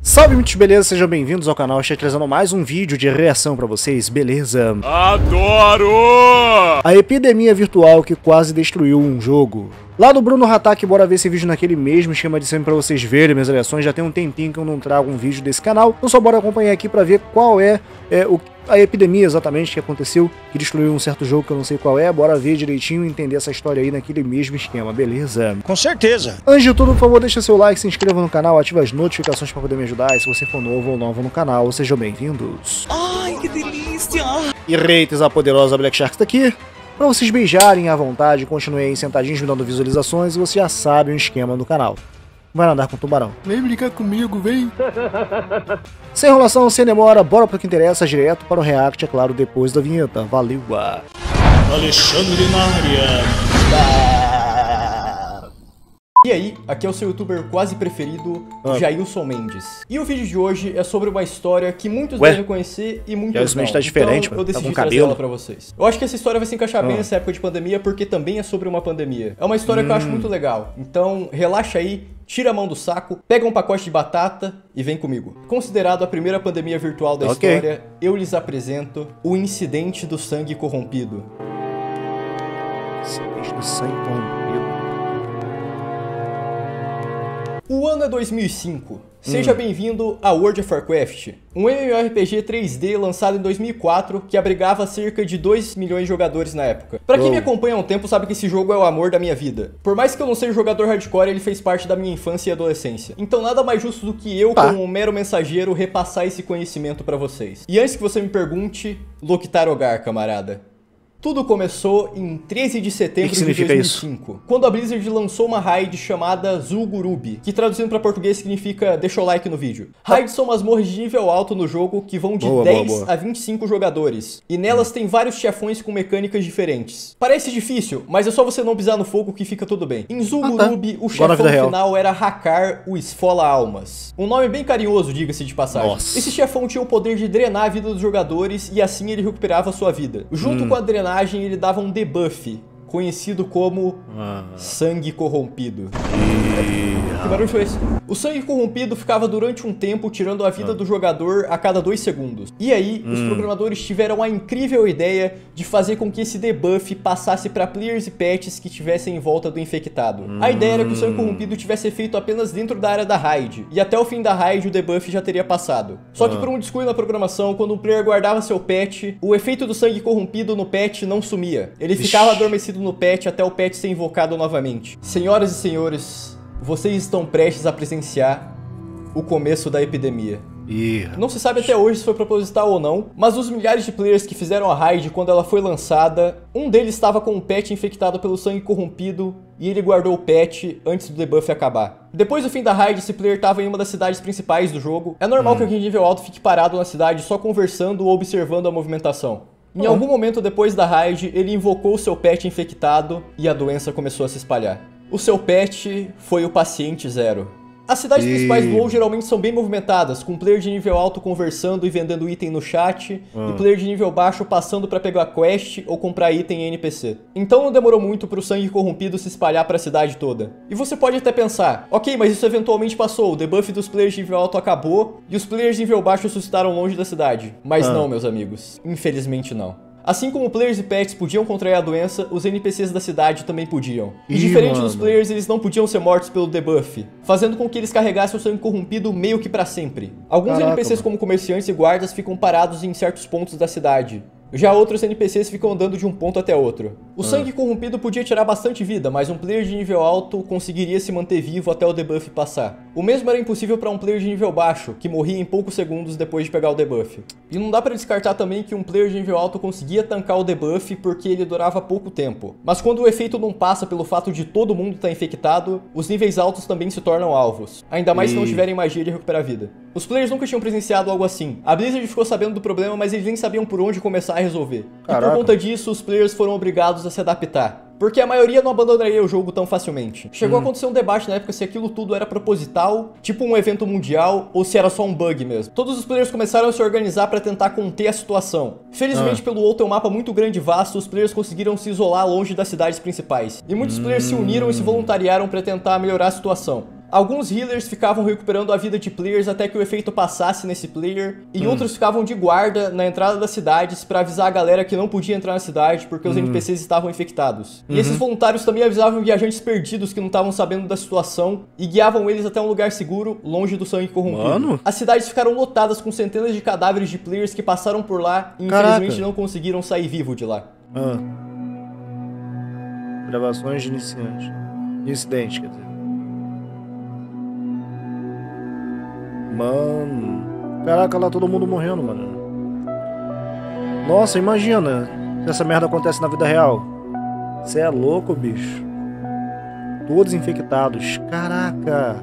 Salve, muitos beleza, sejam bem-vindos ao canal. Estou trazendo mais um vídeo de reação pra vocês, beleza? Adoro! A epidemia virtual que quase destruiu um jogo. Lá do Bruno Hatak, bora ver esse vídeo naquele mesmo esquema de sempre pra vocês verem minhas reações. Já tem um tempinho que eu não trago um vídeo desse canal, então só bora acompanhar aqui pra ver qual é a epidemia exatamente que aconteceu, que destruiu um certo jogo que eu não sei qual é. Bora ver direitinho e entender essa história aí naquele mesmo esquema, beleza? Com certeza. Antes de tudo, por favor, deixa seu like, se inscreva no canal, ativa as notificações pra poder me ajudar. E se você for novo ou nova no canal, sejam bem-vindos. Ai, que delícia! E Reites, a poderosa Black Shark tá aqui, pra vocês beijarem à vontade, continuem aí sentadinhos me dando visualizações e você já sabe o esquema do canal. Vai nadar com o tubarão. Vem brincar comigo, vem! Sem enrolação, sem demora, bora pro que interessa, direto para o react, é claro, depois da vinheta. Valeu! Alexandre na E aí, aqui é o seu youtuber quase preferido, Jailson Mendes. E o vídeo de hoje é sobre uma história que muitos devem conhecer e muitos Jailson não. Mendes tá diferente, então, eu decidi tá com trazer cabelo. ela pra vocês. Eu acho que essa história vai se encaixar bem nessa época de pandemia, porque também é sobre uma pandemia. É uma história que eu acho muito legal. Então, relaxa aí, tira a mão do saco, pega um pacote de batata e vem comigo. Considerado a primeira pandemia virtual da história, eu lhes apresento o incidente do sangue corrompido. Incidente do sangue corrompido. O ano é 2005. Seja bem-vindo a World of Warcraft, um MMORPG 3D lançado em 2004 que abrigava cerca de 2 milhões de jogadores na época. Pra quem me acompanha há um tempo sabe que esse jogo é o amor da minha vida. Por mais que eu não seja jogador hardcore, ele fez parte da minha infância e adolescência. Então nada mais justo do que eu, como um mero mensageiro, repassar esse conhecimento pra vocês. E antes que você me pergunte, Loktar Ogar, camarada. Tudo começou em 13 de setembro de 2005, quando a Blizzard lançou uma raid chamada Zul'Gurub, que traduzindo para português significa deixa o like no vídeo. Raids são masmorras de nível alto no jogo que vão de 10 a 25 jogadores, e nelas tem vários chefões com mecânicas diferentes. Parece difícil, mas é só você não pisar no fogo que fica tudo bem. Em Zul'Gurub, o chefão final era Hakar, o Esfola Almas. Um nome bem carinhoso, diga-se de passagem. Esse chefão tinha o poder de drenar a vida dos jogadores e assim ele recuperava a sua vida. Junto com a drenagem, ele dava um debuff, conhecido como sangue corrompido. Que barulho foi esse? O sangue corrompido ficava durante um tempo tirando a vida do jogador a cada 2 segundos. E aí, os programadores tiveram a incrível ideia de fazer com que esse debuff passasse para players e pets que estivessem em volta do infectado. A ideia era que o sangue corrompido tivesse efeito apenas dentro da área da raid, e até o fim da raid o debuff já teria passado. Só que por um descuido na programação, quando o player guardava seu pet, o efeito do sangue corrompido no pet não sumia. Ele ficava adormecido no pet até o pet ser invocado novamente. Senhoras e senhores, vocês estão prestes a presenciar o começo da epidemia. Não se sabe até hoje se foi proposital ou não, mas os milhares de players que fizeram a raid quando ela foi lançada, um deles estava com um pet infectado pelo sangue corrompido e ele guardou o pet antes do debuff acabar. Depois do fim da raid, esse player estava em uma das cidades principais do jogo. É normal que alguém de nível alto fique parado na cidade só conversando ou observando a movimentação. Em algum momento depois da raid, ele invocou o seu pet infectado e a doença começou a se espalhar. O seu pet foi o paciente zero. As cidades principais do WoW geralmente são bem movimentadas, com player de nível alto conversando e vendendo item no chat, e player de nível baixo passando pra pegar quest ou comprar item em NPC. Então não demorou muito pro sangue corrompido se espalhar pra cidade toda. E você pode até pensar, ok, mas isso eventualmente passou, o debuff dos players de nível alto acabou, e os players de nível baixo ressuscitaram longe da cidade. Mas não, meus amigos, infelizmente não. Assim como players e pets podiam contrair a doença, os NPCs da cidade também podiam. E diferente dos players, eles não podiam ser mortos pelo debuff, fazendo com que eles carregassem o sangue corrompido meio que pra sempre. Alguns NPCs como comerciantes e guardas ficam parados em certos pontos da cidade. Já outros NPCs ficam andando de um ponto até outro. O sangue corrompido podia tirar bastante vida, mas um player de nível alto conseguiria se manter vivo até o debuff passar. O mesmo era impossível para um player de nível baixo, que morria em poucos segundos depois de pegar o debuff. E não dá para descartar também que um player de nível alto conseguia tancar o debuff porque ele durava pouco tempo. Mas quando o efeito não passa pelo fato de todo mundo estar infectado, os níveis altos também se tornam alvos. Ainda mais se não tiverem magia de recuperar vida. Os players nunca tinham presenciado algo assim. A Blizzard ficou sabendo do problema, mas eles nem sabiam por onde começar a resolver. E por conta disso, os players foram obrigados a se adaptar. porque a maioria não abandonaria o jogo tão facilmente. Chegou a acontecer um debate na época se aquilo tudo era proposital, tipo um evento mundial, ou se era só um bug mesmo. Todos os players começaram a se organizar para tentar conter a situação. Felizmente, pelo WoW ter um mapa muito grande e vasto, os players conseguiram se isolar longe das cidades principais. E muitos players se uniram e se voluntariaram para tentar melhorar a situação. Alguns healers ficavam recuperando a vida de players até que o efeito passasse nesse player, e outros ficavam de guarda na entrada das cidades pra avisar a galera que não podia entrar na cidade porque os NPCs estavam infectados. E esses voluntários também avisavam viajantes perdidos que não estavam sabendo da situação e guiavam eles até um lugar seguro, longe do sangue corrompido. Mano. As cidades ficaram lotadas com centenas de cadáveres de players que passaram por lá e infelizmente não conseguiram sair vivo de lá. Gravações de iniciantes. De incidente, quer dizer. Mano. Caraca, lá todo mundo morrendo, mano. Nossa, imagina se essa merda acontece na vida real. Você é louco, bicho. Todos infectados. Caraca.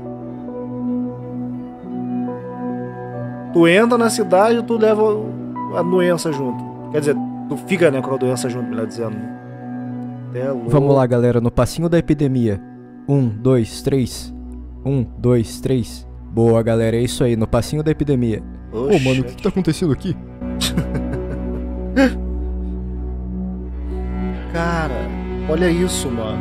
Tu entra na cidade e tu leva a doença junto. Quer dizer, tu fica, né, com a doença junto, melhor dizendo. É louco. Vamos lá, galera, no passinho da epidemia. 1, 2, 3. 1, 2, 3. Boa, galera, é isso aí, no passinho da epidemia. Ô, mano, o que tá acontecendo aqui? Cara, olha isso, mano.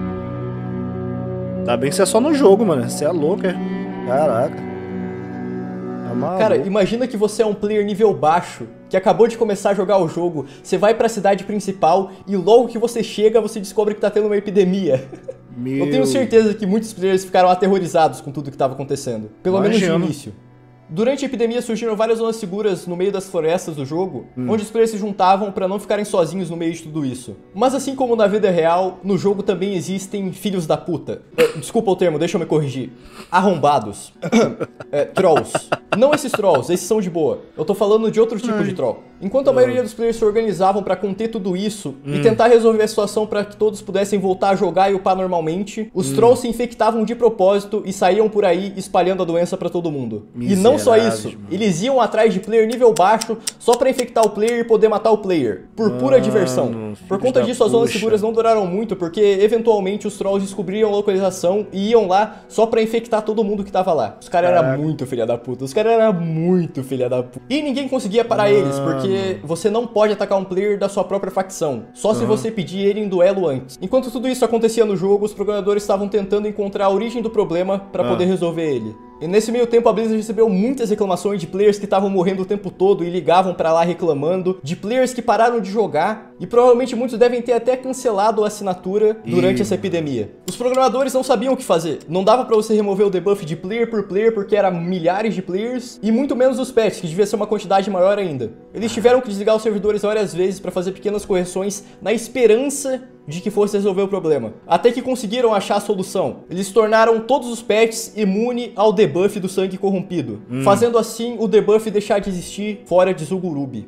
Tá bem que você é só no jogo, mano. Você é louco, é? Caraca. Cara, imagina que você é um player nível baixo, que acabou de começar a jogar o jogo, você vai pra cidade principal e logo que você chega, você descobre que tá tendo uma epidemia. Eu tenho certeza que muitos players ficaram aterrorizados com tudo que estava acontecendo, pelo menos no início. Durante a epidemia surgiram várias zonas seguras no meio das florestas do jogo, onde os players se juntavam para não ficarem sozinhos no meio de tudo isso. Mas assim como na vida real, no jogo também existem filhos da puta. Desculpa o termo, deixa eu me corrigir. Arrombados. Trolls. Não esses trolls, esses são de boa. Eu tô falando de outro tipo de troll. Enquanto a maioria dos players se organizavam pra conter tudo isso e tentar resolver a situação pra que todos pudessem voltar a jogar e upar normalmente, os trolls se infectavam de propósito e saíam por aí espalhando a doença pra todo mundo. E não só isso, eles iam atrás de player nível baixo só pra infectar o player e poder matar o player, por pura diversão. Por conta disso, as zonas seguras não duraram muito, porque eventualmente os trolls descobriam a localização e iam lá só pra infectar todo mundo que tava lá. Os caras eram muito filha da puta, os caras eram muito filha da puta. E ninguém conseguia parar eles, porque você não pode atacar um player da sua própria facção, só se você pedir ele em duelo antes. Enquanto tudo isso acontecia no jogo, os programadores estavam tentando encontrar a origem do problema pra poder resolver ele. E nesse meio tempo a Blizzard recebeu muitas reclamações de players que estavam morrendo o tempo todo e ligavam pra lá reclamando, de players que pararam de jogar, e provavelmente muitos devem ter até cancelado a assinatura durante essa epidemia. Os programadores não sabiam o que fazer, não dava pra você remover o debuff de player por player porque eram milhares de players, e muito menos os patches, que devia ser uma quantidade maior ainda. Eles tiveram que desligar os servidores várias vezes pra fazer pequenas correções na esperança de que fosse resolver o problema. Até que conseguiram achar a solução. Eles tornaram todos os patches imune ao debuff do sangue corrompido, fazendo assim o debuff deixar de existir fora de Zugurubi.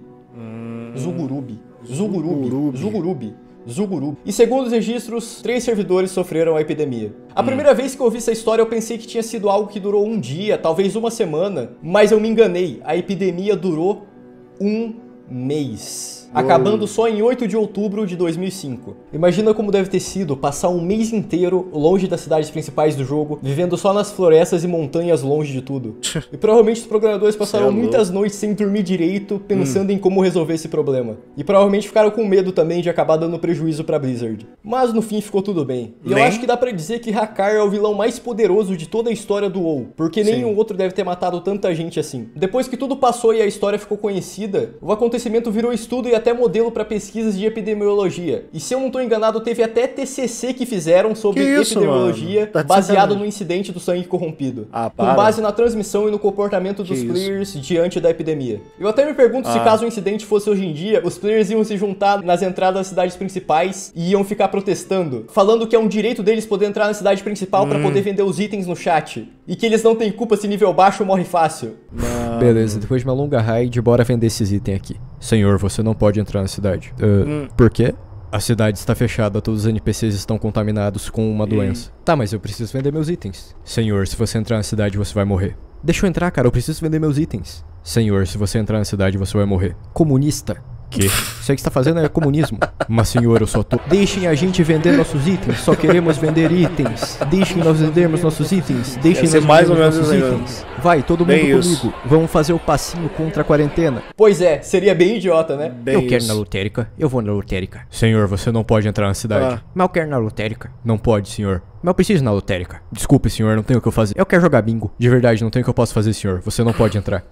Zugurubi. E segundo os registros, 3 servidores sofreram a epidemia. A primeira vez que eu ouvi essa história eu pensei que tinha sido algo que durou um dia, talvez uma semana, mas eu me enganei. A epidemia durou um mês. Acabando só em 8 de outubro de 2005. Imagina como deve ter sido passar um mês inteiro longe das cidades principais do jogo, vivendo só nas florestas e montanhas longe de tudo. E provavelmente os programadores passaram muitas noites sem dormir direito, pensando em como resolver esse problema. E provavelmente ficaram com medo também de acabar dando prejuízo pra Blizzard. Mas no fim ficou tudo bem. E eu acho que dá pra dizer que Hakkar é o vilão mais poderoso de toda a história do WoW, porque nenhum outro deve ter matado tanta gente assim. Depois que tudo passou e a história ficou conhecida, o acontecimento virou estudo e até modelo para pesquisas de epidemiologia. E se eu não tô enganado, teve até TCC que fizeram sobre epidemiologia baseado no incidente do sangue corrompido. Com base na transmissão e no comportamento dos players diante da epidemia. Eu até me pergunto se caso o incidente fosse hoje em dia, os players iam se juntar nas entradas das cidades principais e iam ficar protestando, falando que é um direito deles poder entrar na cidade principal para poder vender os itens no chat. E que eles não têm culpa se nível baixo morre fácil. Beleza, depois de uma longa raid, bora vender esses itens aqui. Senhor, você não pode entrar na cidade. Por quê? A cidade está fechada, todos os NPCs estão contaminados com uma doença. Tá, mas eu preciso vender meus itens. Senhor, se você entrar na cidade, você vai morrer. Deixa eu entrar, cara, eu preciso vender meus itens. Senhor, se você entrar na cidade, você vai morrer. Comunista. Que? Isso aí que você tá fazendo é comunismo. Mas senhor, eu só tô... Deixem a gente vender nossos itens. Só queremos vender itens. Deixem nós vendermos nossos itens. Deixem nós mais ou vendermos menos nossos itens. Vai, todo mundo Bem comigo. isso. Vamos fazer o passinho contra a quarentena. Pois é, seria bem idiota, né? Bem Eu quero ir isso. na lotérica. Eu vou na lotérica. Senhor, você não pode entrar na cidade. Mas eu quero ir na lotérica. Não pode, senhor. Mas eu preciso ir na lotérica. Desculpe, senhor, não tenho o que eu fazer. Eu quero jogar bingo. De verdade, não tenho o que eu posso fazer, senhor. Você não pode entrar.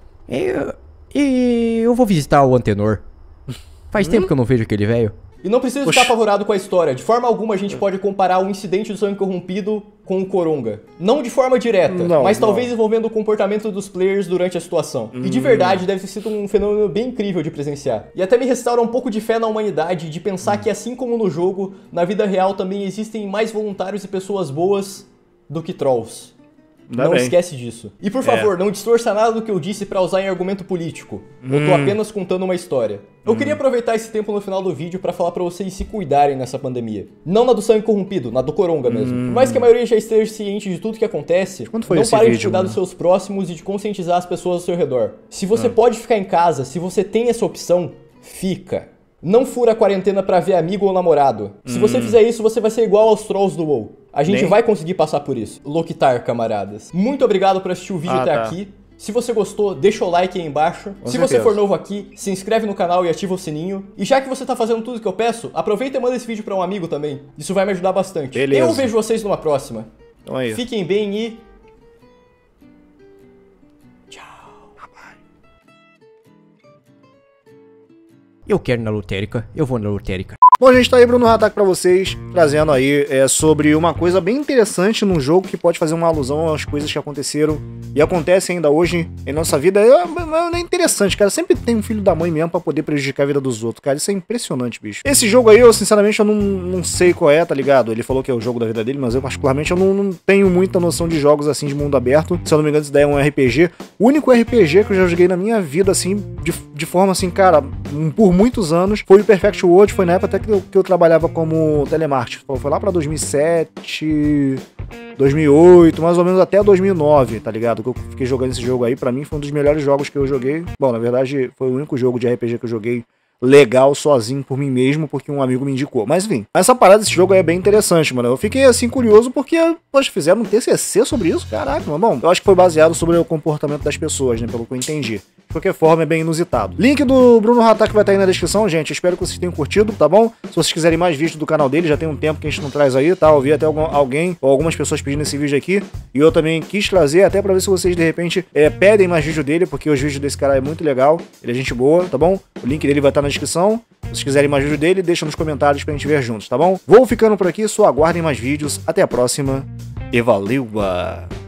Eu vou visitar o Antenor. Faz tempo que eu não vejo aquele velho. E não precisa ficar apavorado com a história. De forma alguma a gente pode comparar o incidente do sangue corrompido com o Coronga. Não de forma direta, mas talvez envolvendo o comportamento dos players durante a situação. E de verdade deve ter sido um fenômeno bem incrível de presenciar. E até me restaura um pouco de fé na humanidade de pensar que assim como no jogo, na vida real também existem mais voluntários e pessoas boas do que trolls. Não esquece disso. E por favor, não distorça nada do que eu disse pra usar em argumento político. Eu tô apenas contando uma história. Eu queria aproveitar esse tempo no final do vídeo pra falar pra vocês se cuidarem nessa pandemia. Não na do sangue corrompido, na do Coronga mesmo. Por mais que a maioria já esteja ciente de tudo que acontece, não parem de cuidar dos seus próximos e de conscientizar as pessoas ao seu redor. Se você pode ficar em casa, se você tem essa opção, fica. Não fura a quarentena pra ver amigo ou namorado. Se você fizer isso, você vai ser igual aos trolls do WoW. A gente vai conseguir passar por isso. Loquitar, camaradas. Muito obrigado por assistir o vídeo até aqui. Se você gostou, deixa o like aí embaixo. Se você for novo aqui, se inscreve no canal e ativa o sininho. E já que você tá fazendo tudo que eu peço, aproveita e manda esse vídeo pra um amigo também. Isso vai me ajudar bastante. Beleza. Eu vejo vocês numa próxima. Então é isso. Fiquem bem e... Eu quero ir na lotérica, eu vou na lotérica. Bom, gente, tá aí Bruno Hatak pra vocês, trazendo aí sobre uma coisa bem interessante num jogo que pode fazer uma alusão às coisas que aconteceram e acontecem ainda hoje em nossa vida. É interessante, cara. Sempre tem um filho da mãe mesmo pra poder prejudicar a vida dos outros, cara. Isso é impressionante, bicho. Esse jogo aí, eu sinceramente, eu não sei qual é, tá ligado? Ele falou que é o jogo da vida dele, mas eu particularmente eu não tenho muita noção de jogos assim de mundo aberto. Se eu não me engano, isso daí é um RPG. O único RPG que eu já joguei na minha vida, assim, de forma assim, cara, por muitos anos, foi o Perfect World. Foi na época até que eu trabalhava como telemarketing. Foi lá pra 2007, 2008, mais ou menos até 2009, tá ligado? Que eu fiquei jogando esse jogo aí. Pra mim foi um dos melhores jogos que eu joguei. Bom, na verdade foi o único jogo de RPG que eu joguei legal, sozinho, por mim mesmo, porque um amigo me indicou. Mas enfim, essa parada desse jogo aí é bem interessante, mano. Eu fiquei assim curioso porque, poxa, fizeram um TCC sobre isso. Caraca, mano. Bom, eu acho que foi baseado sobre o comportamento das pessoas, né? Pelo que eu entendi. De qualquer forma, é bem inusitado. Link do Bruno Hatak vai estar aí na descrição, gente. Espero que vocês tenham curtido, tá bom? Se vocês quiserem mais vídeos do canal dele, já tem um tempo que a gente não traz aí, tá? Eu vi até alguém ou algumas pessoas pedindo esse vídeo aqui. E eu também quis trazer, até pra ver se vocês, de repente, pedem mais vídeo dele, porque os vídeos desse cara é muito legal. Ele é gente boa, tá bom? O link dele vai estar na descrição. Se vocês quiserem mais vídeo dele, deixa nos comentários pra gente ver juntos, tá bom? Vou ficando por aqui, só aguardem mais vídeos. Até a próxima e valeu!